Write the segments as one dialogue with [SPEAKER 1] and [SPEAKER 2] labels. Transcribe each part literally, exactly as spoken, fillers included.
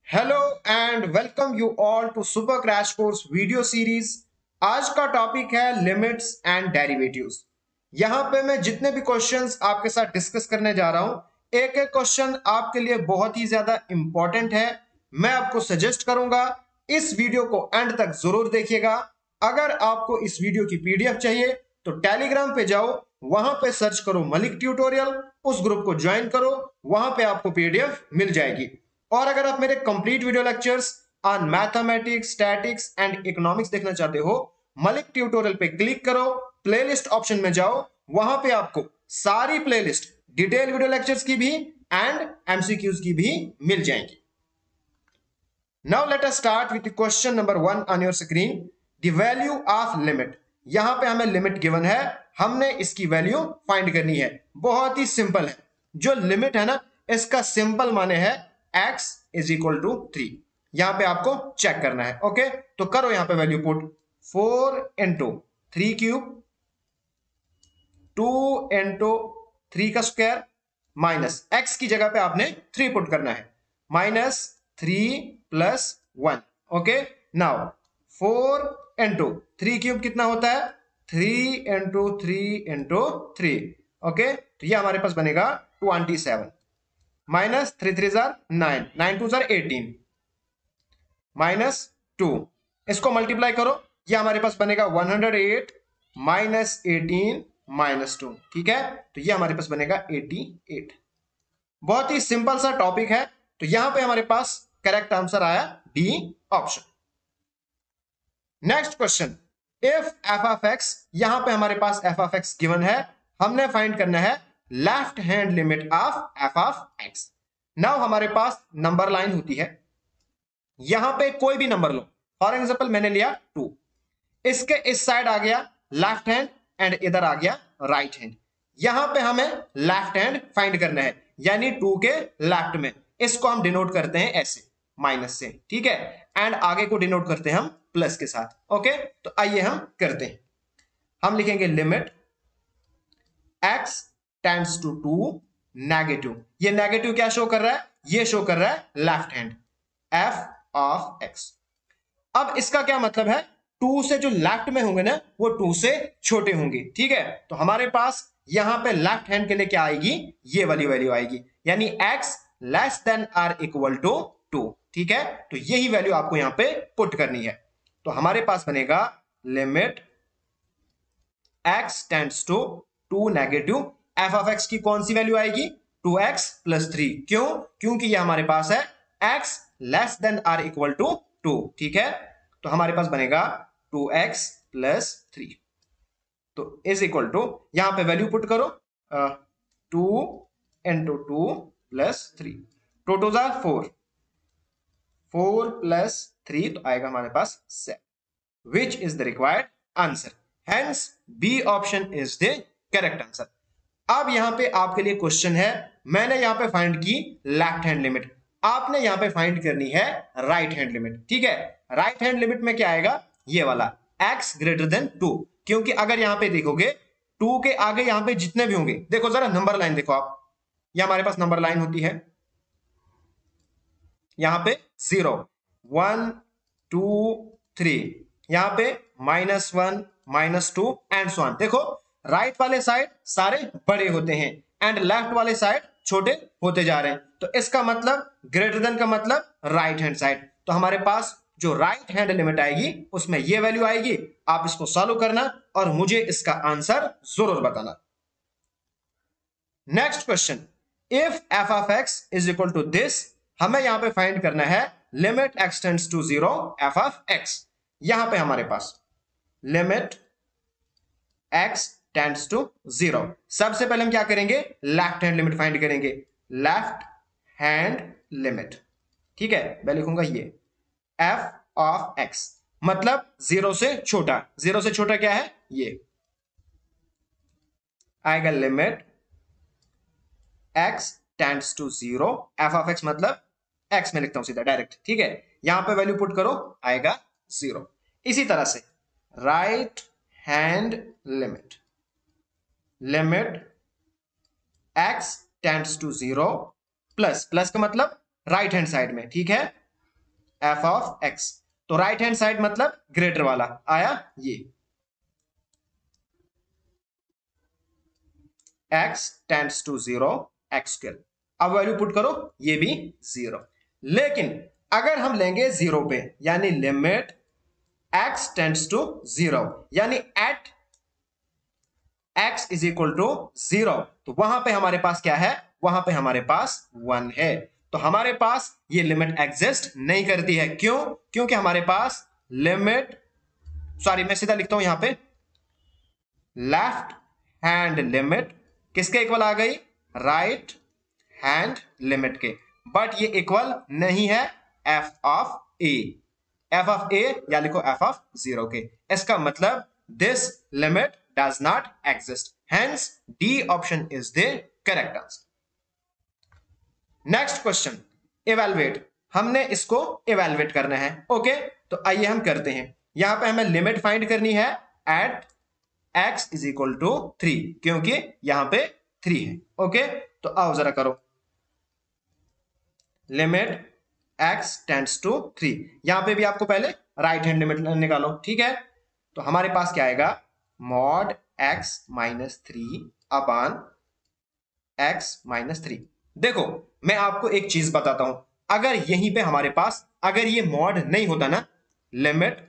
[SPEAKER 1] Hello and welcome you all to super crash course video series. आज का topic है limits and derivatives. यहां पे मैं जितने भी क्वेश्चंस आपके साथ डिस्कस करने जा रहा हूं, एक एक क्वेश्चन आपके लिए बहुत ही ज्यादा इंपॉर्टेंट है। मैं आपको सजेस्ट करूंगा इस वीडियो को एंड तक जरूर देखिएगा। अगर आपको इस वीडियो की पीडीएफ चाहिए तो टेलीग्राम पे जाओ, वहां पे सर्च करो मलिक ट्यूटोरियल, उस ग्रुप को ज्वाइन करो, वहां पे आपको पीडीएफ मिल जाएगी। और अगर आप मेरे complete video lectures on mathematics, statistics and economics देखना चाहते हो, मलिक ट्यूटोरियल पे क्लिक करो, प्लेलिस्ट ऑप्शन में जाओ, वहां पे आपको सारी प्लेलिस्ट डिटेल वीडियो लेक्चर्स की भी एंड एमसीक्यूज की भी मिल जाएंगी। Now let us start with question number one on your screen, the value of limit. यहां पे हमें लिमिट गिवन है, हमने इसकी वैल्यू फाइंड करनी है। बहुत ही सिंपल है। जो लिमिट है ना, इसका सिंपल माने है x is equal to three. यहां पे आपको चेक करना है। ओके, तो करो यहां पे value put. Four into three cube, two into three का स्क्वायर, माइनस x की जगह पे आपने थ्री पुट करना है, minus three plus one. Okay, now four into three cube कितना होता है? Three into three into three. Okay, तो ये हमारे पास बनेगा twenty seven, minus three three जार नाइन, नाइन टू जार एटीन, माइनस टू, इसको मल्टीप्लाई करो, ये हमारे पास बनेगा one hundred eight minus eighteen minus two. ठीक है, तो ये हमारे पास बनेगा एटी एट। बहुत ही सिंपल सा टॉपिक है। तो यहां पे हमारे पास करेक्ट आंसर आया D option. Next question, if f of x, यहां पे हमारे पास एफ ऑफ एक्स गिवन है, हमने फाइंड करना है left hand limit of f of x. Now हमारे पास नंबर लाइन होती है, यहां पे कोई भी नंबर लो, फॉर एग्जांपल मैंने लिया टू, इसके इस साइड आ गया लेफ्ट हैंड एंड इधर आ गया राइट हैंड। यहां पे हमें लेफ्ट हैंड फाइंड करना है, यानी टू के लेफ्ट में, इसको हम डिनोट करते हैं ऐसे माइनस से। ठीक है, एंड आगे को डिनोट करते हैं हम प्लस के साथ। ओके, तो आइए हम करते हैं। हम लिखेंगे limit x tends to two negative. ये नेगेटिव क्या शो कर रहा है? ये शो कर रहा है left hand, f of x। अब इसका क्या मतलब है? टू से जो लेफ्ट में होंगे ना, वो टू से छोटे होंगे। ठीक है, तो हमारे पास यहां पे लेफ्ट हैंड के लिए क्या आएगी? ये वाली वैल्यू आएगी, यानी x less than or equal to two. ठीक है, तो यही वैल्यू आपको यहां पे पुट करनी है। तो हमारे पास बनेगा limit x tends to two negative, f of x की कौन सी वैल्यू आएगी? Two x plus three. क्यों? क्योंकि ये हमारे पास है x less than or equal to two. ठीक है, तो हमारे पास बनेगा टू एक्स प्लस थ्री। तो इज इक्वल टू, यहां पे वैल्यू पुट करो, two into two plus three, two two जार फोर, फोर प्लस थ्री, तो आएगा हमारे पास seven, which is the required answer. Hence B option is the correct answer. अब यहां पे आपके लिए क्वेश्चन है, मैंने यहां पे फाइंड की लेफ्ट हैंड लिमिट, आपने यहां पे फाइंड करनी है राइट हैंड लिमिट। ठीक है, राइट हैंड लिमिट में क्या आएगा? ये वाला x ग्रेटर देन टू, क्योंकि अगर यहां पे देखोगे टू के आगे यहां पे जितने भी होंगे, देखो जरा नंबर लाइन देखो आप, ये हमारे पास नंबर लाइन होती है, यहां पे जीरो, वन, टू, थ्री, यहां पे minus one, minus two and so on. देखो राइट right वाले साइड सारे बड़े होते हैं एंड लेफ्ट वाले साइड छोटे होते जा रहे हैं। तो इसका मतलब ग्रेटर देन का मतलब राइट हैंड साइड। तो हमारे पास जो राइट हैंड लिमिट आएगी उसमें ये वैल्यू आएगी। आप इसको सॉल्व करना और मुझे इसका आंसर जरूर बताना। Next question, if f of x is equal to this, हमें यहां पे फाइंड करना है limit x tends to zero f of x. यहां पे हमारे पास limit x tends to zero, सबसे पहले हम क्या करेंगे? लेफ्ट हैंड लिमिट फाइंड करेंगे, लेफ्ट हैंड लिमिट। ठीक है, मैं लिखूंगा ये एफ ऑफ एक्स, मतलब जीरो से छोटा। जीरो से छोटा क्या है? ये आएगा limit x tends to zero, f of x मतलब एक्स में लिखता हूं सीधा डायरेक्ट। ठीक है, यहां पे वैल्यू पुट करो, आएगा जीरो। इसी तरह से right hand limit, limit x tends to zero, plus plus का मतलब राइट हैंड साइड में। ठीक है, एफ ऑफ एक्स। तो राइट हैंड साइड मतलब ग्रेटर वाला आया ये, x tends to zero x square. अब वैल्यू पुट करो, ये भी जीरो। लेकिन अगर हम लेंगे जीरो पे, यानी limit x tends to zero, यानी at x is equal to zero, तो वहां पे हमारे पास क्या है, वहां पे हमारे पास वन है। तो हमारे पास ये लिमिट एग्जिस्ट नहीं करती है। क्यों? क्योंकि हमारे पास लिमिट, सॉरी मैं सीधा लिखता हूं यहां पे, लेफ्ट हैंड लिमिट किसके इक्वल आ गई, राइट हैंड लिमिट के। बट ये इक्वल नहीं है f of a, f of a या लिखो एफ ऑफ जीरो के। इसका मतलब this limit does not exist, hence D option is the correct answer. Next question, evaluate. हमने इसको इवेलुएट करना है। ओके, तो आइए हम करते हैं। यहां पे हमें लिमिट फाइंड करनी है at x is equal to three, क्योंकि यहां पे थ्री है। ओके, तो आओ जरा करो, limit x tends to three. यहां पे भी आपको पहले राइट हैंड लिमिट निकालो, ठीक है। तो हमारे पास क्या आएगा, mod x minus three upon x minus three. देखो मैं आपको एक चीज बताता हूं, अगर यहीं पे हमारे पास अगर ये मॉड नहीं होता ना, limit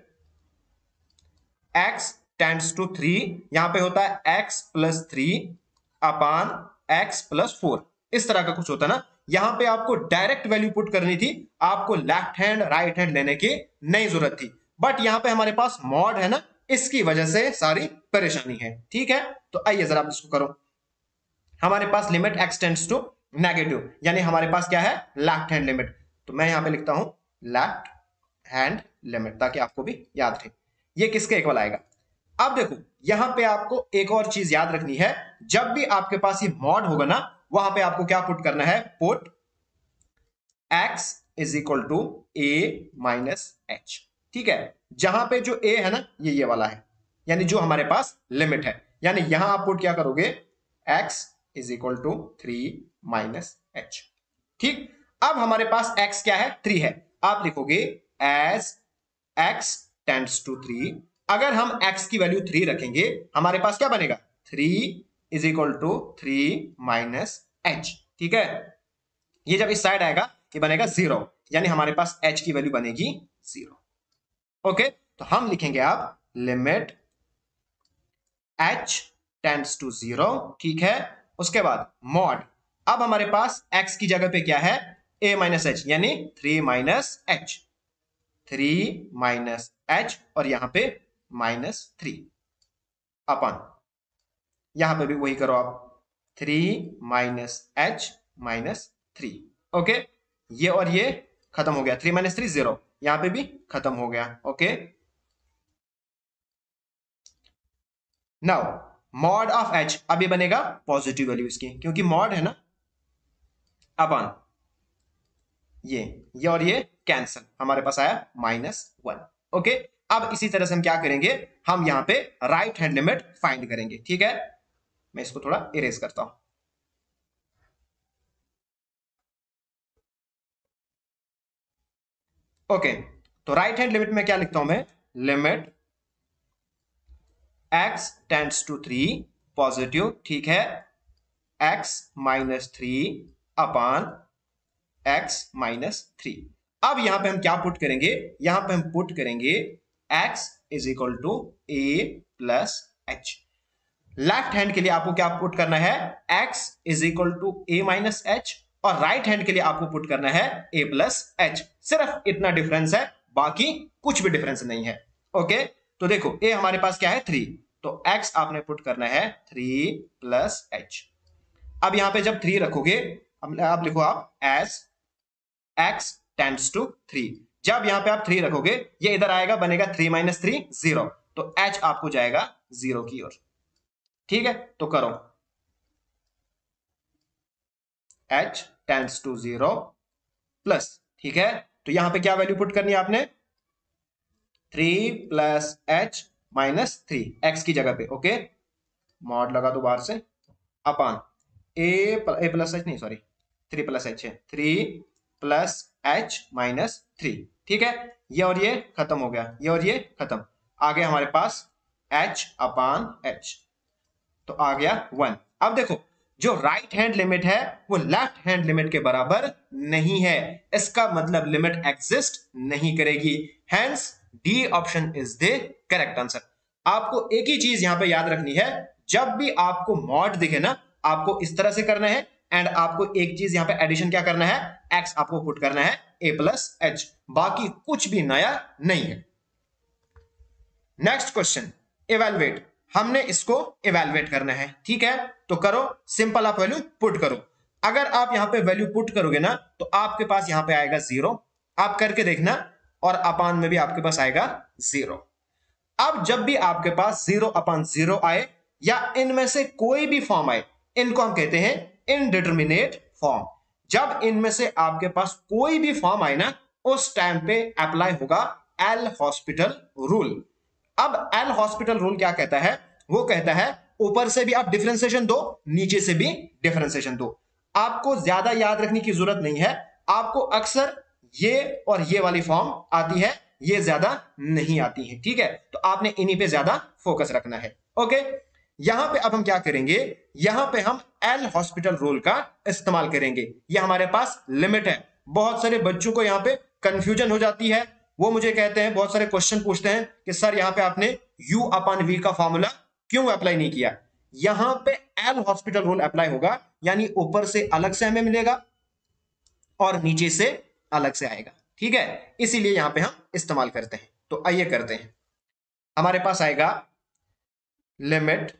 [SPEAKER 1] x tends to three, यहां पे होता है x plus three upon x plus four, इस तरह का कुछ होता ना। यहां पे आपको डायरेक्ट वैल्यू पुट करनी थी, आपको लेफ्ट हैंड राइट हैंड लेने की नहीं जरूरत थी। बट यहां पे हमारे पास मॉड है ना, इसकी वजह से सारी परेशानी है, ठीक है। तो आइए जरा आप इसको करो। हमारे पास limit x tends to negative, यानी हमारे पास क्या है, लेफ्ट हैंड लिमिट। तो मैं यहां पे लिखता हूं लेफ्ट हैंड लिमिट, ताकि आपको भी याद रहे ये किसके इक्वल आएगा। अब देखो यहां पे आपको एक और चीज याद रखनी है, जब भी आपके पास ये मॉड होगा ना, वहां पे आपको क्या पुट करना है, put x is equal to a minus h, ठीक है। जहां पे जो a है ना, ये ये वाला है, यानी जो हमारे पास लिमिट है, यानी यहां आप पुट क्या करोगे, x is equal to three minus h, ठीक। अब हमारे पास x क्या है, थ्री है। आप लिखोगे as x tends to three, अगर हम x की वैल्यू थ्री रखेंगे, हमारे पास क्या बनेगा, three is equal to three minus h, ठीक है। ये जब इस साइड आएगा ये बनेगा जीरो, यानी हमारे पास h की वैल्यू बनेगी जीरो। ओके, तो हम लिखेंगे आप limit h tends to zero, ठीक है। उसके बाद मॉड, अब हमारे पास x की जगह पे क्या है, a माइनस एच, यानी three minus h, three minus h, और यहां पे माइनस थ्री अपन, यहां पे भी वही करो आप, three minus h minus three. Okay, ये और ये खत्म हो गया, थ्री माइनस थ्री जीरो, यहां पे भी खत्म हो गया। Okay, now mod of h, अब ये बनेगा पॉजिटिव वैल्यू इसकी, क्योंकि मॉड है ना, अपन ये ये और ये कैंसल, हमारे पास आया माइनस वन। ओके, अब इसी तरह से हम क्या करेंगे, हम यहां पे राइट हैंड लिमिट फाइंड करेंगे, ठीक है। मैं इसको थोड़ा इरेज करता हूं। ओके, तो राइट हैंड लिमिट में क्या लिखता हूं मैं, limit x tends to three positive, ठीक है, x minus three upon x minus three. अब यहां पे हम क्या पुट करेंगे, यहां पे हम पुट करेंगे x is equal to a plus h. Left hand के लिए आपको क्या पुट करना है, x is equal to a minus h, और राइट हैंड के लिए आपको पुट करना है a प्लस एच। सिर्फ इतना डिफरेंस है, बाकी कुछ भी डिफरेंस नहीं है। ओके, तो देखो a हमारे पास क्या है, थ्री, तो x आपने पुट करना है थ्री प्लस एच। अब यहां पे जब थ्री रखोगे, आप लिखो आप as x tends to three, जब यहां पे आप थ्री रखोगे ये इधर आएगा, बनेगा थ्री माइनस थ्री जीरो, तो h आपको जाएगा जीरो की ओर, ठीक है। तो करो h tends to zero plus, ठीक है। तो यहां पे क्या वैल्यू पुट करनी है आपने, three plus h minus three, x की जगह पे। ओके, मॉड लगा दो बाहर से, upon a a plus h नहीं, सॉरी थ्री प्लस एच है, three plus h minus three. ठीक है, ये और ये खत्म हो गया, ये और ये खत्म, आ गया हमारे पास h अपान एच, तो आ गया वन। अब देखो जो राइट हैंड लिमिट है वो लेफ्ट हैंड लिमिट के बराबर नहीं है, इसका मतलब लिमिट एग्जिस्ट नहीं करेगी, hence D option is the correct answer. आपको एक ही चीज यहां पे याद रखनी है, जब भी आपको मॉड दिखे ना आपको इस तरह से करना है, एंड आपको एक चीज यहां पे एडिशन क्या करना है, x आपको पुट करना है a प्लस एच, बाकी कुछ भी नया नहीं है। नेक्स्ट क्वेश्चन, इवेलुएट, हमने इसको इवेलुएट करना है। ठीक है, तो करो, सिंपल आप वैल्यू पुट करो। अगर आप यहां पे वैल्यू पुट करोगे ना तो आपके पास यहां पे आएगा जीरो, आप करके देखना, और अपान में भी आपके पास आएगा जीरो। अब जब भी आपके पास जीरो अपान जीरो आए या इनमें से कोई भी फॉर्म आए, इनको हम कहते हैं इनडिटरमिनेट फॉर्म। जब इनमें से आपके पास कोई भी फॉर्म आए ना उस टाइम पे अप्लाई होगा एल हॉस्पिटल रूल। अब एल हॉस्पिटल रूल क्या कहता है, वो कहता है ऊपर से भी आप डिफरेंशिएशन दो, नीचे से भी डिफरेंशिएशन दो। आपको ज्यादा याद रखने की जरूरत नहीं है, आपको अक्सर ये और ये वाली फॉर्म आती है, ये ज्यादा नहीं आती है। ठीक है, तो आपने इन्हीं पे ज्यादा फोकस रखना है। ओके, यहां पे अब हम क्या करेंगे, यहां पे हम एल हॉस्पिटल रूल का इस्तेमाल करेंगे। ये हमारे पास लिमिट है। बहुत सारे बच्चों को यहां पे कंफ्यूजन हो जाती है, वो मुझे कहते हैं, बहुत सारे क्वेश्चन पूछते हैं कि सर यहां पे आपने u अपॉन v का फॉर्मूला क्यों अप्लाई नहीं किया। यहां पे एल हॉस्पिटल रूल अप्लाई होगा, यानी ऊपर से अलग से हमें मिलेगा और नीचे से अलग से आएगा। ठीक है, इसीलिए यहां पे हम इस्तेमाल करते हैं। तो आइए करते हैं, हमारे पास आएगा limit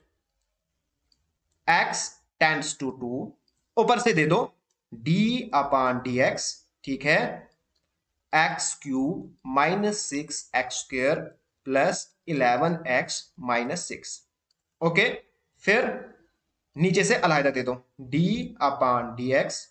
[SPEAKER 1] x tends to two, ऊपर से दे दो d अपॉन डी एक्स, ठीक है, x cube minus six x square plus eleven x minus six. Okay, फिर नीचे से अलहदा दे दो d upon d x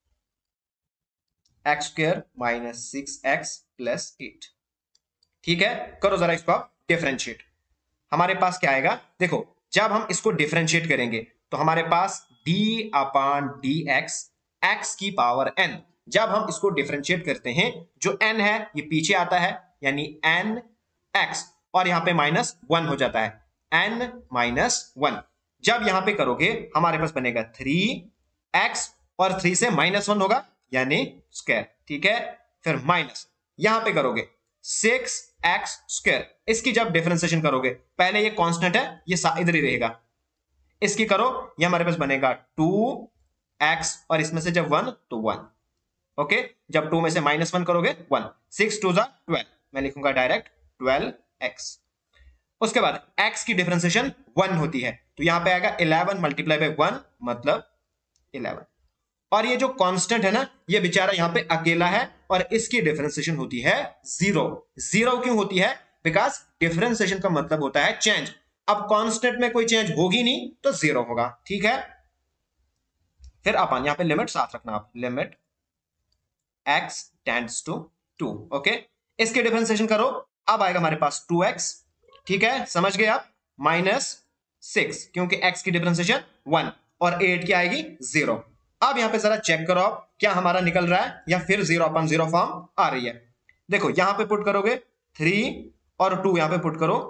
[SPEAKER 1] x square minus six x plus eight. ठीक है, करो जरा इसको आप डिफरेंशिएट। हमारे पास क्या आएगा, देखो जब हम इसको डिफरेंशिएट करेंगे तो हमारे पास d upon d x x की पावर n, जब हम इसको डिफरेंशिएट करते हैं जो n है ये पीछे आता है, यानी n x, और यहां पे माइनस वन हो जाता है, n माइनस वन। जब यहां पे करोगे हमारे पास बनेगा थ्री एक्स, और थ्री से माइनस वन होगा यानी स्क्वायर। ठीक है, फिर माइनस यहां पे करोगे सिक्स एक्स स्क्वायर, इसकी जब डिफरेंशिएशन करोगे, पहले ये कांस्टेंट है ये इधर ही रहेगा, इसकी करो, ये हमारे पास बनेगा टू एक्स, और इसमें से जब वन तो वन। ओके, जब टू में से माइनस वन करोगे वन, सिक्स टू जा ट्वेल्व, मैं लिखूंगा डायरेक्ट ट्वेल्व एक्स। उसके बाद x की डिफरेंशिएशन वन होती है, तो यहां पे आएगा इलेवन मल्टीप्लाई बाय वन मतलब इलेवन, और ये जो कांस्टेंट है ना ये बेचारा यहां पे अकेला है, और इसकी डिफरेंशिएशन होती है जीरो। जीरो क्यों होती है, बिकॉज डिफरेंशिएशन का मतलब होता है चेंज। अब कांस्टेंट में कोई चेंज होगी नहीं तो जीरो होगा। ठीक है, फिर अपन यहां पे लिमिट साथ रखना, आप limit x tends to two. Okay, इसके डिफरेंशिएशन करो, अब आएगा हमारे पास टू एक्स। ठीक है, समझ गए आप, माइनस सिक्स, क्योंकि x की डिफरेंशिएशन वन, और एट की आएगी जीरो। अब यहां पे जरा चेक करो आप क्या हमारा निकल रहा है, या फिर जीरो अपन जीरो फॉर्म आ रही है। देखो यहां पे पुट करोगे थ्री और टू, यहां पे पुट करो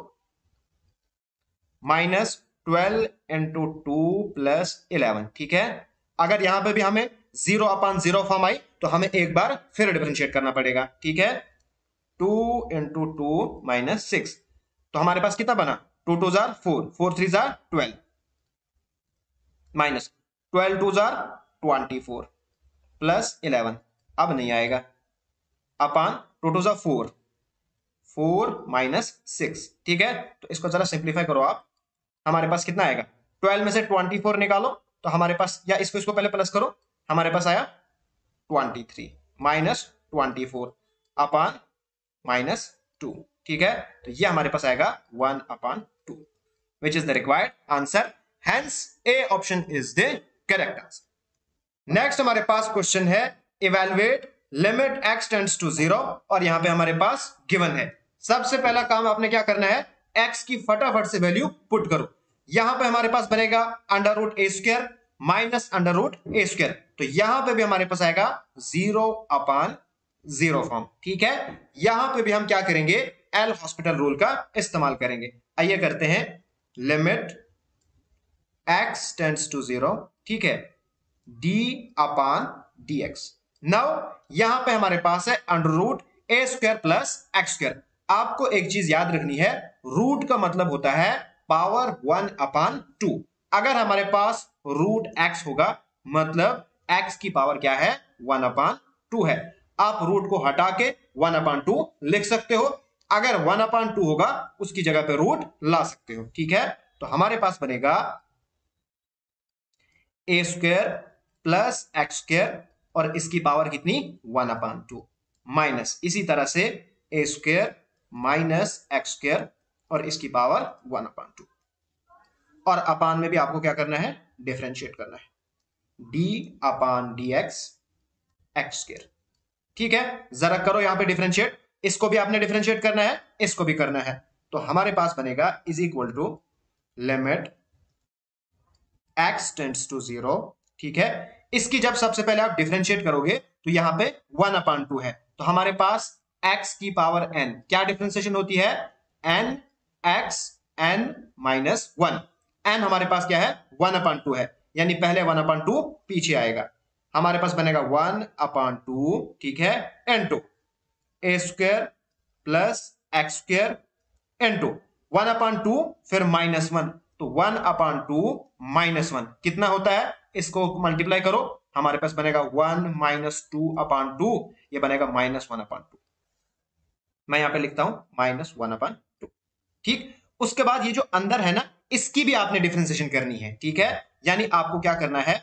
[SPEAKER 1] minus twelve into two plus eleven. ठीक है, अगर यहां पे भी हमें जीरो अपॉन जीरो फॉर्म आई तो हमें एक बार फिर डिफरेंशिएट करना पड़ेगा। ठीक है, two into two minus six, तो हमारे पास कितना बना, टू टू जार फोर, फोर थ्री जार ट्वेल्व, माइनस ट्वेल्व टू जार ट्वेंटी फोर प्लस इलेवन, अब नहीं आएगा, अपॉन टू टू जार फोर, फोर माइनस सिक्स। ठीक है, तो इसको जरा सिंप्लीफाई करो आप, हमारे पास कितना आएगा, ट्वेल्व में से ट्वेंटी फोर निकालो तो हमारे पास, या इसको इसको पहले प्लस करो, हमारे पास आया twenty three minus twenty four upon minus two. ठीक है, तो ये हमारे पास आएगा one upon two, which is the required answer, hence A option is the correct answer. Next हमारे पास क्वेश्चन है evaluate limit x tends to zero, और यहां पे हमारे पास गिवन है। सबसे पहला काम आपने क्या करना है, x की फटाफट से वैल्यू पुट करो। यहां पे हमारे पास बनेगा under root a square minus under root a square, तो यहां पे भी हमारे पास आएगा जीरो अपान जीरो फॉर्म। ठीक है, यहां पे भी हम क्या करेंगे, एल हॉस्पिटल रूल का इस्तेमाल करेंगे। आइए करते हैं, limit x tends to zero, ठीक है, d upon d x. Now यहां पे हमारे पास है under root a square plus x square. आपको एक चीज याद रखनी है, रूट का मतलब होता है पावर वन अपान टू। अगर हमारे पास रूट एक्स होगा मतलब एक्स की पावर क्या है, वन अपान टू है। आप रूट को हटा के वन अपान टू लिख सकते हो। अगर वन अपान टू होगा उसकी जगह पे रूट ला सकते हो। ठीक है, तो हमारे पास बनेगा a square plus x square और इसकी पावर कितनी, वन अपान टू, माइनस इसी तरह से a square minus x square और इसकी पावर वन अपान टू। और अपान में भी आपको क्या करना है, डिफरेंशिएट करना है, d upon d x x square. ठीक है, जरा करो यहां पे डिफरेंशिएट, इसको भी आपने डिफरेंशिएट करना है, इसको भी करना है। तो हमारे पास बनेगा is equal to limit x tends to zero. ठीक है, इसकी जब सबसे पहले आप डिफरेंशिएट करोगे तो यहां पे वन अपान टू है, तो हमारे पास x की पावर n, क्या डिफरेंशिएशन होती है, n x n minus one. n हमारे पास क्या है, वन अपान टू है, यानी पहले वन अपान टू पीछे आएगा, हमारे पास बनेगा वन अपान टू, ठीक है, into a square plus x square into one upon two फिर माइनस वन, तो one upon two minus one कितना होता है, इसको मल्टीप्लाई करो, हमारे पास बनेगा one minus two upon two, ये बनेगा माइनस वन अपान टू। मैं यहां पे लिखता हूं माइनस वन अपान टू। ठीक, उसके बाद ये जो अंदर है ना, इसकी भी आपने डिफरेंशिएशन करनी है। ठीक है, यानी आपको क्या करना है,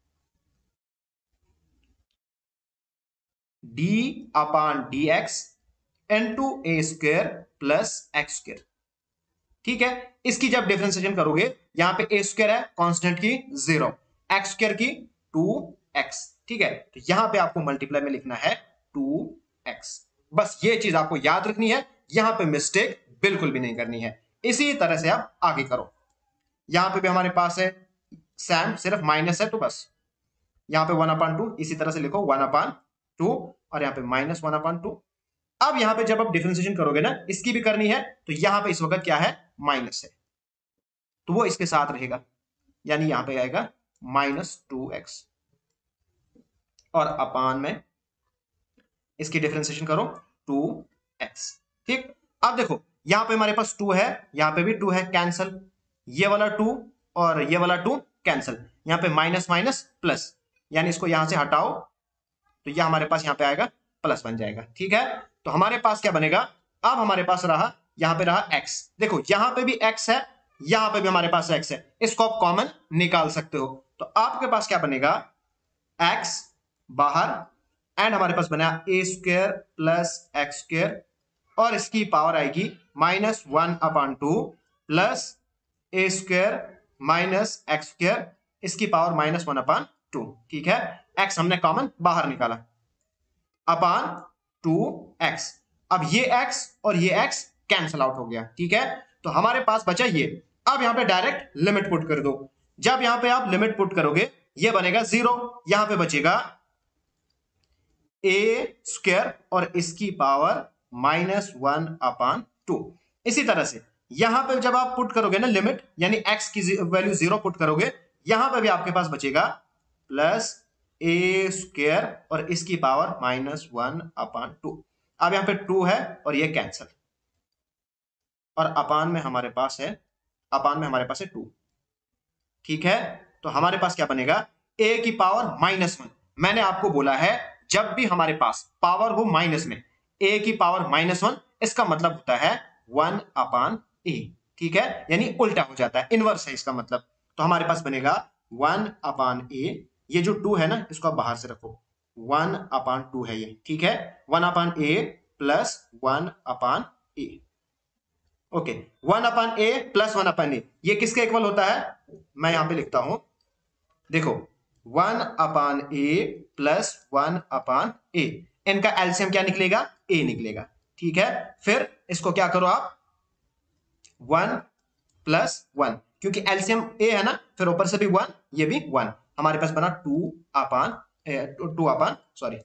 [SPEAKER 1] d upon d x into a square plus x square. ठीक है, इसकी जब डिफरेंशिएशन करोगे, यहां पे ए स्क्वायर है कांस्टेंट की जीरो, एक्स स्क्वायर की टू एक्स। ठीक है, तो यहां पे आपको मल्टीप्लाई में लिखना है टू एक्स। बस ये चीज आपको याद रखनी है, यहां पे मिस्टेक बिल्कुल भी नहीं करनी है। इसी तरह से आप आगे करो, यहां पे भी हमारे पास है सैम, सिर्फ माइनस है तो बस यहां पे वन अपान टू, इसी तरह से लिखो वन अपान टू और यहां पे माइनस वन अपान टू। अब यहां पे जब आप डिफरेंशिएशन करोगे ना, इसकी भी करनी है, तो यहां पे इस वक्त क्या है, माइनस है, तो वो इसके साथ रहेगा, यानी यहां पे आएगा माइनस टू एक्स और अपान में इसकी डिफरेंशिएशन करो टू एक्स। ठीक, अब देखो यहां पे हमारे पास टू है, यहां पे भी टू है, कैंसल, ये वाला टू और ये वाला टू कैंसल, यहां पे माइनस माइनस प्लस, यानी इसको यहां से हटाओ तो यह हमारे पास यहां पे आएगा प्लस बन जाएगा। ठीक है, तो हमारे पास क्या बनेगा, अब हमारे पास रहा, यहां पे रहा x, देखो यहां पे भी x है, यहां पे भी हमारे पास x है, इसको आप कॉमन निकाल सकते हो, तो आपके पास क्या बनेगा, x बाहर एंड हमारे पास बना a square plus x square और इसकी पावर आएगी minus one upon two plus a square minus x square, इसकी power minus one upon two. ठीक है, x हमने कॉमन बाहर निकाला, अपान टू एक्स। अब ये x और ये x कैंसल आउट हो गया। ठीक है, तो हमारे पास बचा ये, अब यहां पे डायरेक्ट लिमिट पुट कर दो, जब यहां पे आप लिमिट पुट करोगे ये बनेगा जीरो, यहां पे बचेगा ए स्क्वायर और इसकी power minus one upon two. इसी तरह से यहां पे जब आप पुट करोगे ना लिमिट, यानी x की वैल्यू जीरो पुट करोगे, यहां पे भी आपके पास बचेगा प्लस ए स्क्वायर और इसकी power minus one upon two. अब यहां पे टू है और ये कैंसल और अपान में हमारे पास है, अपान में हमारे पास है टू। ठीक है, तो हमारे पास क्या बनेगा, ए की पावर माइनस वन। मैंने आपको बोला है जब भी हमारे पास पावर हो माइनस में, ए की पावर माइनस वन, इसका मतलब होता है वन अपान ए। ठीक है, यानी उल्टा हो जाता है, इनवर्स है इसका मतलब। तो हमारे पास बनेगा वन अपान ए, ये जो टू है ना इसको आप बाहर से रखो, वन अपान टू है ये। ठीक है, one upon a plus one upon a. Okay, one upon a plus one upon a, ये किसके इक्वल होता है, मैं यहां पे लिखता हूं, देखो one upon a plus one upon a, इनका एलसीएम क्या निकलेगा, ए निकलेगा। ठीक है, फिर इसको क्या करो आप, वन प्लस वन, क्योंकि एलसीएम ए है ना, फिर ऊपर से भी वन, ये भी वन, हमारे पास बना two upon two upon sorry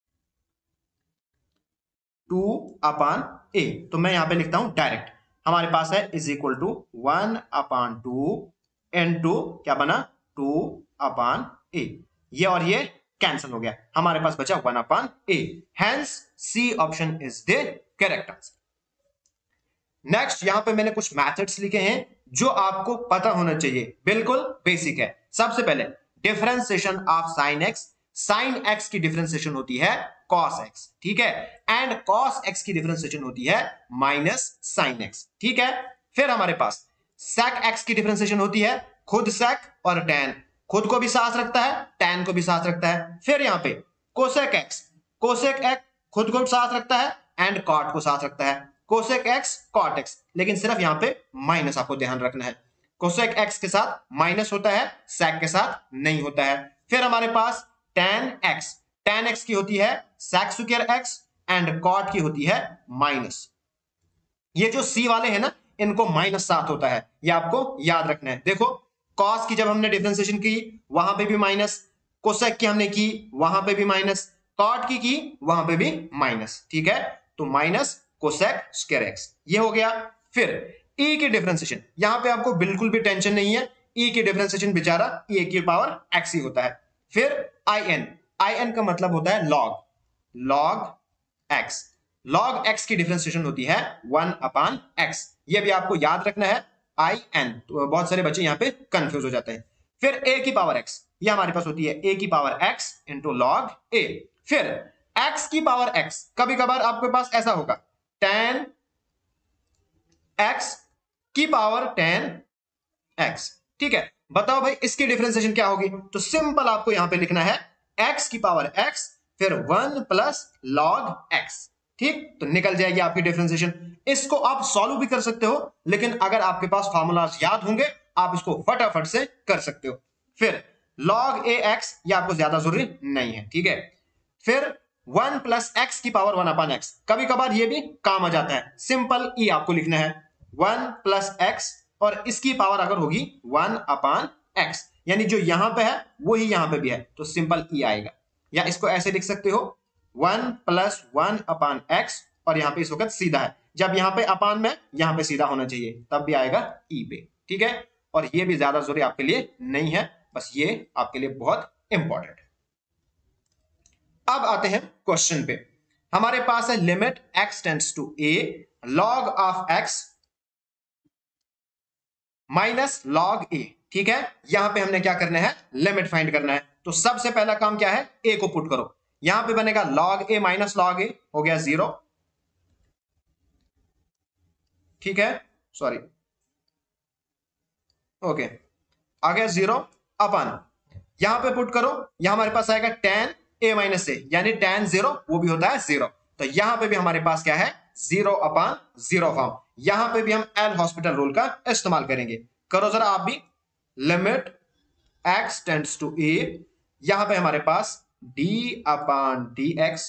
[SPEAKER 1] two upon a, तो मैं यहां पे लिखता हूं डायरेक्ट, हमारे पास है is equal to one upon two into two बना टू अपान ए, ये और ये कैंसिल हो गया, हमारे पास बचा one upon a, hence C option is the correct answer. Next यहां पे मैंने कुछ मेथड्स लिखे हैं जो आपको पता होना चाहिए, बिल्कुल बेसिक है। सबसे पहले differentiation of sine x, sine x की डिफरेंशिएशन होती है कॉस एक्स, ठीक है, एंड कॉस एक्स की डिफरेंशिएशन होती है माइनस साइन एक्स, ठीक है। फिर हमारे पास सेक एक्स की डिफरेंशिएशन होती है खुद सेक और टैन, खुद को भी साथ रखता है टैन को भी साथ रखता है। फिर यहां पे कोसेक एक्स, कोसेक एक्स खुद को साथ रखता है एंड कॉट को साथ रखता है, कोसेक एक्स कॉट एक्स, लेकिन सिर्फ यहां पे माइनस आपको ध्यान रखना है, कोसेक एक्स के साथ माइनस होता है, सेक के साथ नहीं होता है। फिर हमारे पास टैन एक्स, टैन एक्स की होती है sec square x and cot की होती है माइनस, ये जो सी वाले हैं ना इनको माइनस साथ होता है, ये आपको याद रखना है। देखो कॉस की जब हमने डिफरेंशिएशन की वहां पे भी माइनस, कोसेक की हमने की वहां पे भी माइनस, कॉट की की वहां पे भी माइनस, ठीक है, तो माइनस कोसेक स्क्वायर एक्स ये हो गया। फिर e की डिफरेंशिएशन, यहां पे आपको बिल्कुल भी टेंशन नहीं है, e की डिफरेंशिएशन बेचारा e की पावर x ही होता है। फिर in, in का मतलब होता है log, log x, log x की डिफरेंशिएशन होती है वन अपान x, ये भी आपको याद रखना है in, तो बहुत सारे बच्चे यहां पे कंफ्यूज हो जाते हैं। फिर a की पावर x, ये हमारे पास होती है a की power x into log a। फिर x की पावर x, कभी कभार आपके पास ऐसा होगा tan x की पावर tan x, ठीक है, बताओ भाई इसकी डिफरेंशिएशन क्या होगी, तो सिंपल आपको यहां पे लिखना है x की पावर x फिर वन प्लस लॉग x, ठीक, तो निकल जाएगी आपकी डिफरेंशिएशन। इसको आप सॉल्व भी कर सकते हो, लेकिन अगर आपके पास फार्मूलाज याद होंगे आप इसको फटाफट से कर सकते हो। फिर log ax, ये आपको ज्यादा जरूरी नहीं है, ठीक है। फिर वन प्लस एक्स की पावर वन अपान एक्स, कभी कभार ये भी काम आ जाता है, सिंपल ई आपको लिखना है वन प्लस एक्स और इसकी पावर अगर होगी वन अपान एक्स, यानी जो यहां पे है वही यहां पे भी है, तो सिंपल ई आएगा। या इसको ऐसे लिख सकते हो one plus one upon x और यहां पे इस वक्त सीधा है, जब यहां पे अपान में यहां पे सीधा होना चाहिए तब भी आएगा ई पे, ठीक है। और ये भी ज्यादा जरूरी आपके लिए नहीं है, बस ये आपके लिए बहुत इंपॉर्टेंट है। अब आते हैं क्वेश्चन पे, हमारे पास है limit x tends to a log of x minus log a, ठीक है, यहां पे हमने क्या करना है लिमिट फाइंड करना है। तो सबसे पहला काम क्या है, a को पुट करो, यहां पे बनेगा log a minus log a, हो गया जीरो, ठीक है, सॉरी ओके, आ गया जीरो अपन, यहां पे पुट करो, यहां हमारे पास आएगा tan a माइनस ए, यानी tan जीरो वो भी होता है जीरो, तो यहां पे भी हमारे पास क्या है जीरो अपान जीरो फॉर्म, यहां पे भी हम एल हॉस्पिटल रूल का इस्तेमाल करेंगे। करो जरा आप भी, limit x tends to a, यहां पे हमारे पास d upon d x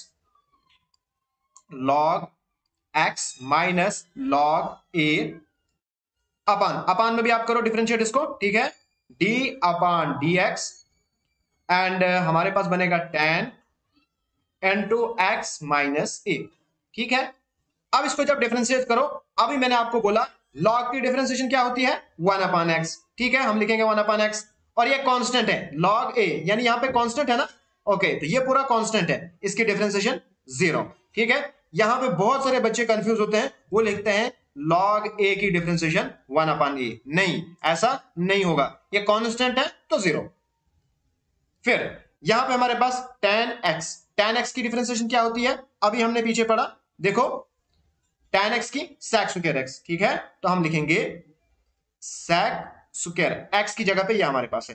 [SPEAKER 1] log x minus log a upon, upon में भी आप करो डिफरेंशिएट इसको, ठीक है, d upon d x and uh, हमारे पास बनेगा tan into x minus a, ठीक है। अब इसको जब डिफरेंशिएट करो, अभी मैंने आपको बोला log की डिफरेंशिएशन क्या होती है वन अपान एक्स, ठीक है, हम लिखेंगे वन अपान एक्स और ये कांस्टेंट है log a, यानी यहां पे कांस्टेंट है ना, ओके, तो ये पूरा कांस्टेंट है, इसकी डिफरेंशिएशन जीरो, ठीक है। यहां पे बहुत सारे बच्चे कंफ्यूज होते हैं, वो लिखते हैं log a की डिफरेंशिएशन वन अपान a, नहीं ऐसा नहीं होगा, ये कांस्टेंट है तो जीरो। फिर यहां पे हमारे पास tan x, tan x की डिफरेंशिएशन क्या होती है, अभी हमने पीछे पढ़ा, देखो tan x की sec स्क्वायर x, ठीक है, तो हम लिखेंगे sec स्क्वायर x की जगह पे ये हमारे पास है,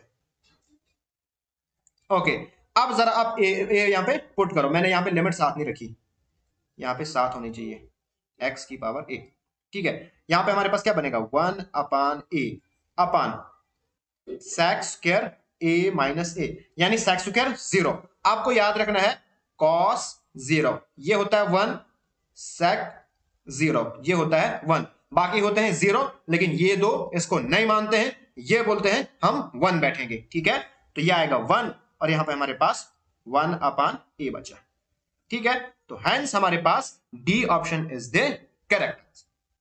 [SPEAKER 1] ओके। अब जरा आप ए, ए यहां पे पुट करो, मैंने यहां पे लिमिट साथ नहीं रखी, यहां पे साथ होनी चाहिए x की पावर a, ठीक है, यहां पे हमारे पास क्या बनेगा one upon a upon sec square a minus a, यानी sec स्क्वायर जीरो, आपको याद रखना है cos जीरो ये होता है वन, sec जीरो ये होता है वन, बाकी होते हैं जीरो, लेकिन ये दो इसको नहीं मानते हैं, ये बोलते हैं हम वन बैठेंगे, ठीक है, तो ये आएगा वन और यहां पे हमारे पास वन अपान ए बचा। ठीक है, तो हेंस हमारे पास D option is the correct answer.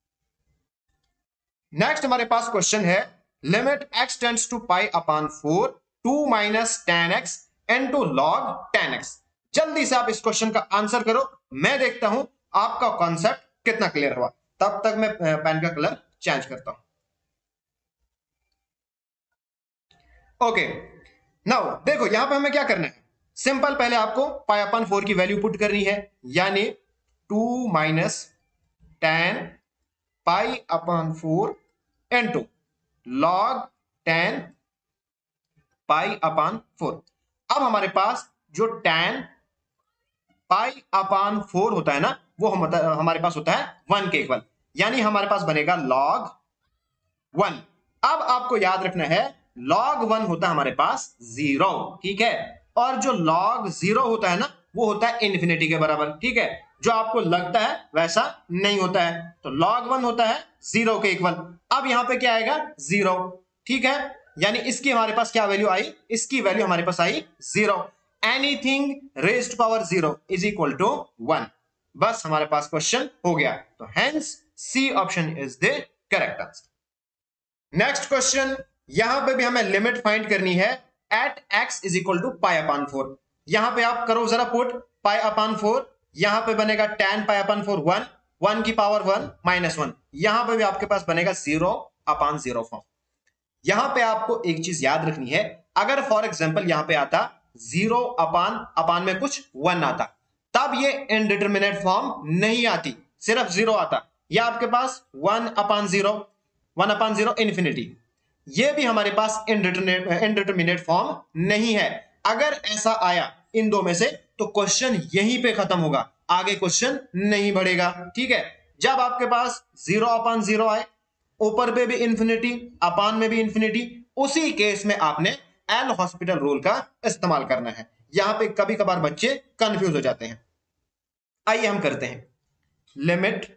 [SPEAKER 1] Next हमारे पास क्वेश्चन है limit x tends to pi upon four two minus tan x into log tan x. जल्दी से आप इस क्वेश्चन का आंसर करो, मैं देखता हूं आपका कॉन्सेप्ट कितना क्लियर हुआ। तब तक मैं पेन का कलर चेंज करता हूं। ओके, नाउ देखो यहां पे हमें क्या करना है। सिंपल, पहले आपको पाई अपन फोर की वैल्यू पुट करनी है, यानी two minus tan pi upon four into log tan pi upon four. अब हमारे पास जो टेन पाई अपान फोर होता है ना, वो हम हमारे पास होता है वन के इक्वल, यानी हमारे पास बनेगा लॉग वन। अब आपको याद रखना है लॉग वन होता है हमारे पास जीरो, ठीक है, और जो लॉग जीरो होता है ना वो होता है इन्फिनिटी के बराबर। ठीक है, जो आपको लगता है वैसा नहीं होता है, तो लॉग वन होता है जीरो के इक्वल। अब यहां पे क्या आएगा, जीरो। ठीक है, यानी इसकी हमारे पास क्या वैल्यू आई, इसकी वैल्यू हमारे पास आई zero. Anything raised power zero is equal to one. बस हमारे पास क्वेश्चन हो गया, तो hence C option is the correct answer. Next question, यहां पे भी हमें लिमिट फाइंड करनी है at x is equal to pi upon four. यहां पे आप करो जरा पुट पाई अपान फोर, यहां पे बनेगा tan pi upon four one, one की पावर वन माइनस वन, यहां पे भी आपके पास बनेगा जीरो अपान जीरो फॉर्म। यहां पे आपको एक चीज याद रखनी है, अगर फॉर एग्जाम्पल यहां पे आता जीरो अपान अपान में कुछ वन आता, तब ये इनडिटरमिनेट फॉर्म नहीं आती, सिर्फ जीरो आता। या आपके पास one upon zero, one upon zero infinity, ये भी हमारे पास इनडिटरमिनेट फॉर्म नहीं है। अगर ऐसा आया इन दो में से तो क्वेश्चन यहीं पे खत्म होगा, आगे क्वेश्चन नहीं बढ़ेगा। ठीक है, जब आपके पास जीरो अपान जीरो आए, ऊपर पे भी इंफिनिटी, अपान में भी इंफिनिटी, उसी केस में आपने एल हॉस्पिटल रूल का इस्तेमाल करना है। यहां पे कभी कभार बच्चे कंफ्यूज हो जाते हैं। आइए हम करते हैं limit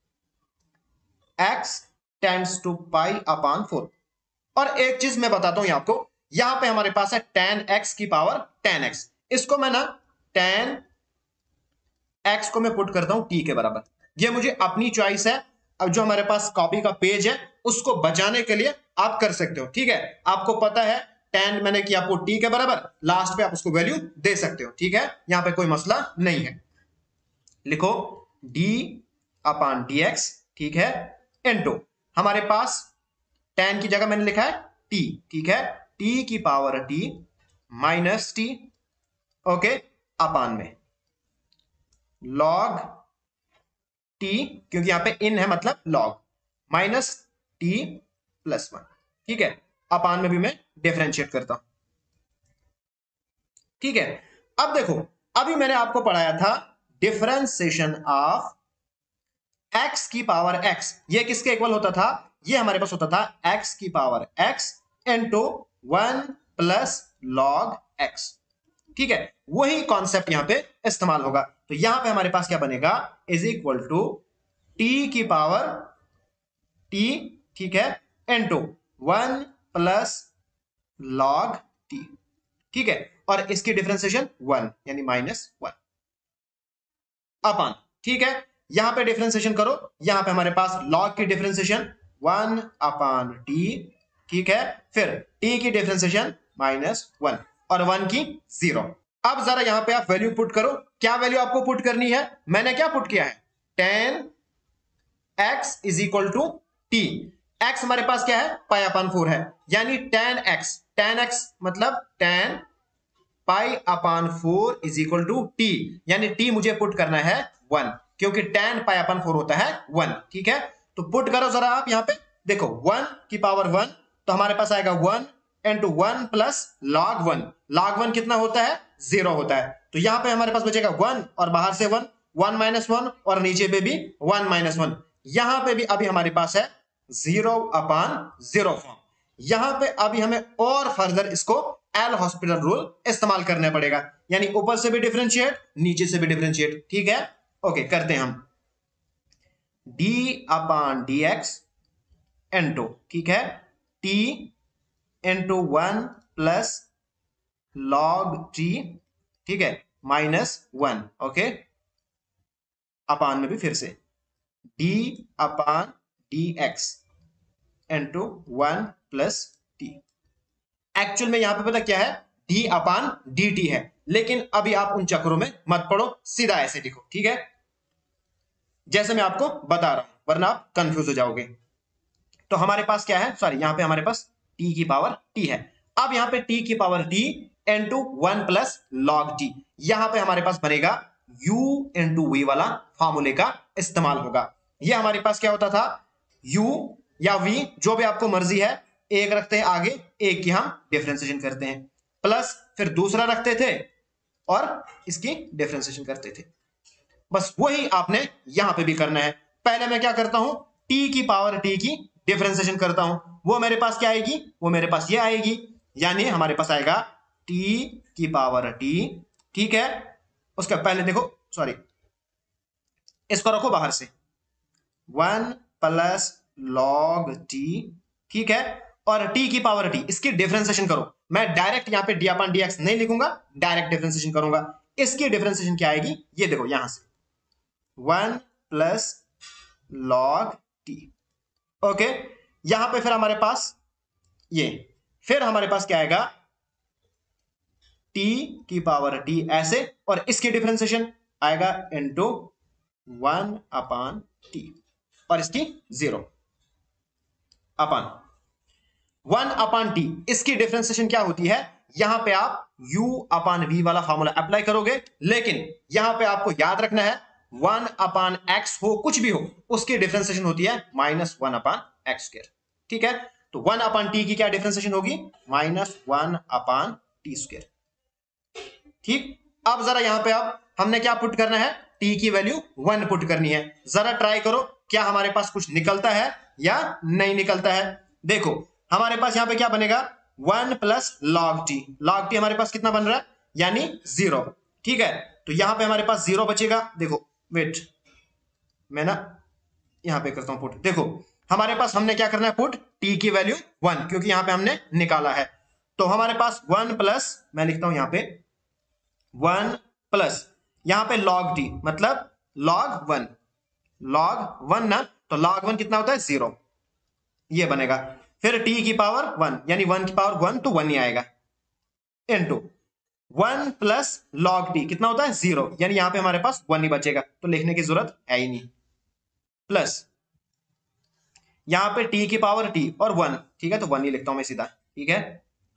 [SPEAKER 1] x tends to pi upon four. और एक चीज मैं बताता हूं आपको, यहां पे हमारे पास है टेन एक्स की पावर टेन एक्स, इसको मैं ना टेन एक्स को मैं पुट करता हूं टी के बराबर। ये मुझे अपनी चॉइस है, अब जो हमारे पास कॉपी का पेज है उसको बचाने के लिए आप कर सकते हो। ठीक है, आपको पता है टेन मैंने किया आपको टी के बराबर, लास्ट पे आप उसको वैल्यू दे सकते हो। ठीक है, यहां पे कोई मसला नहीं है। लिखो डी अपान डी एक्स, ठीक है, इनटू हमारे पास टेन की जगह मैंने लिखा है टी, ठीक है, टी की power t minus t, okay, upon में लॉग टी, क्योंकि यहां पे इन है मतलब log, minus t plus one. ठीक है, अपान में भी मैं डिफरेंशिएट करता हूं। ठीक है, अब देखो अभी मैंने आपको पढ़ाया था डिफरेंशिएशन ऑफ एक्स की पावर एक्स, ये किसके इक्वल होता था, ये हमारे पास होता था एक्स की power x into one plus log x. ठीक है, वही कॉन्सेप्ट यहां पे इस्तेमाल होगा। तो यहां पे हमारे पास क्या बनेगा, इज इक्वल टू टी की पावर टी, ठीक है, into one plus log t. ठीक है, और इसकी डिफरेंशिएशन वन यानी माइनस वन अपान। ठीक है, यहां पे डिफरेंशिएशन करो, यहां पे हमारे पास लॉग की डिफरेंशिएशन वन अपान टी, ठीक है, फिर टी की डिफरेंशिएशन माइनस वन और वन की जीरो। अब जरा यहां पे आप वैल्यू पुट करो, क्या वैल्यू आपको पुट करनी है, मैंने क्या पुट किया है, tan x is equal to t. X हमारे पास क्या है, पाई अपान फोर है, यानी टेन एक्स, टेन एक्स मतलब tan pi upon four is equal to t, यानी टी मुझे पुट करना है वन, क्योंकि टेन पाई अपान फोर होता है वन। ठीक है, तो पुट करो जरा आप यहां पे, देखो वन की पावर वन, तो हमारे पास आएगा one into one plus log one, log one कितना होता है, जीरो होता है, तो यहां पे हमारे पास बचेगा वन और बाहर से वन, वन माइनस वन और नीचे पे भी वन माइनस वन, यहां पे भी अभी हमारे पास है जीरो अपान जीरो फॉर्म। यहां पे अभी हमें और फर्दर इसको एल हॉस्पिटल रूल इस्तेमाल करना पड़ेगा, यानी ऊपर से भी डिफरेंशिएट नीचे से भी डिफरेंशिएट। ठीक है, ओके करते हैं हम d upon d x into, ठीक है, t into one plus log t ठीक है, माइनस वन, ओके, अपान में भी फिर से d upon d x into one plus t. Actual में यहां पे पता क्या है, डी अपान डी टी है, लेकिन अभी आप उन चक्रों में मत पड़ो, सीधा ऐसे लिखो, ठीक है, जैसे मैं आपको बता रहा हूं, वरना आप कंफ्यूज हो जाओगे। तो हमारे पास क्या है, सॉरी, यहां पे हमारे पास टी की पावर टी है। अब यहां पे टी की power t into one plus log t, यहां पे हमारे पास बनेगा u इंटू वी वाला फॉर्मूले का इस्तेमाल होगा। यह हमारे पास क्या होता था, u या v, जो भी आपको मर्जी है, एक रखते हैं आगे, एक की हम डिफरेंशिएशन करते हैं, प्लस फिर दूसरा रखते थे और इसकी डिफरेंशिएशन करते थे। बस वही आपने यहां पे भी करना है। पहले मैं क्या करता हूं, t की पावर t की डिफरेंशिएशन करता हूं, वो मेरे पास क्या आएगी, वो मेरे पास ये आएगी, यानी हमारे पास आएगा t की पावर t, ठीक है। उसका पहले देखो, सॉरी, इसको रखो बाहर से, वन प्लस लॉग टी, ठीक है, और t की पावर t, इसकी डिफरेंशिएशन करो। मैं डायरेक्ट यहां पे डी अपन डी एक्स नहीं लिखूंगा, डायरेक्ट डिफरेंशिएशन करूंगा। इसकी डिफरेंशिएशन क्या आएगी, ये देखो यहां से one plus log t, okay. यहां पे फिर हमारे पास ये, फिर हमारे पास क्या आएगा, t की पावर t ऐसे, और इसकी डिफरेंशिएशन आएगा इनटू वन अपान टी, और इसकी zero upon one upon t. इसकी डिफरेंशिएशन क्या होती है, यहां पे आप u अपान v वाला फॉर्मूला अप्लाई करोगे, लेकिन यहां पे आपको याद रखना है वन अपान एक्स हो, कुछ भी हो, उसकी डिफरेंशिएशन होती है minus one upon x square, ठीक है। तो वन अपान टी की क्या डिफरेंशिएशन होगी, minus one upon t square, ठीक। अब जरा यहां पे आप हमने क्या पुट करना है, t की वैल्यू वन पुट करनी है। जरा ट्राई करो क्या हमारे पास कुछ निकलता है या नहीं निकलता है। देखो हमारे पास यहां पे क्या बनेगा, one plus log t, log t हमारे पास कितना बन रहा है, यानी जीरो, ठीक है। तो यहां पे हमारे पास जीरो बचेगा। देखो वेट, मैं ना यहां पे करता हूं पुट। देखो हमारे पास हमने क्या करना है, पुट t की वैल्यू वन, क्योंकि यहां पे हमने निकाला है। तो हमारे पास वन प्लस, मैं लिखता हूं यहां पे वन प्लस, यहां पे log t मतलब log वन, log वन ना, तो log वन कितना होता है, जीरो, ये बनेगा। फिर t की पावर वन, यानी वन की पावर वन, तो वन ही आएगा, into one plus log t कितना होता है, जीरो, यानी यहां पे हमारे पास वन ही बचेगा, तो लिखने की जरूरत है ही नहीं, प्लस यहां पे t की पावर t और वन, ठीक है, तो वन ही लिखता हूं मैं सीधा, ठीक है।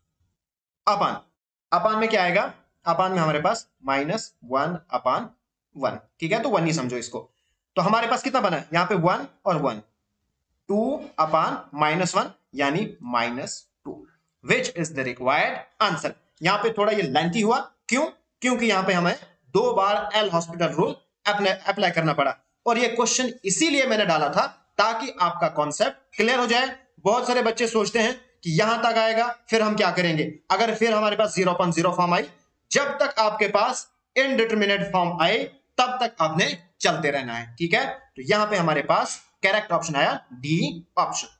[SPEAKER 1] अपान, अपान में क्या आएगा, अपान में हमारे पास माइनस वन अपान वन, ठीक है, तो वन ही समझो इसको। तो हमारे पास कितना बना, यहां पे वन और one, two upon minus one, यानी minus two, which is the required answer. यहां पे थोड़ा ये लेंथी हुआ, क्यों, क्योंकि यहां पे हमें दो बार एल हॉस्पिटल रूल अप्लाई करना पड़ा, और ये क्वेश्चन इसीलिए मैंने डाला था ताकि आपका कॉन्सेप्ट क्लियर हो जाए। बहुत सारे बच्चे सोचते हैं कि यहां तक आएगा फिर हम क्या करेंगे, अगर फिर हमारे पास जीरो पॉइंट जीरो फॉर्म आई, जब तक आपके पास इनडिटरमिनेट फॉर्म आए तब तक आपने चलते रहना है, ठीक है। तो यहां पे हमारे पास करेक्ट ऑप्शन आया डी ऑप्शन।